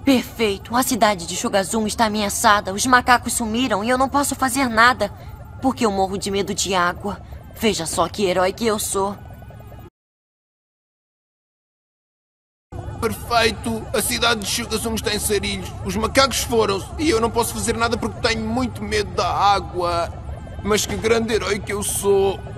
Perfeito. A cidade de Shogazun está ameaçada. Os macacos sumiram e eu não posso fazer nada. Porque eu morro de medo de água. Veja só que herói que eu sou. Perfeito! A cidade de Shogazun está em sarilhos. Os macacos foram-se e eu não posso fazer nada porque tenho muito medo da água. Mas que grande herói que eu sou!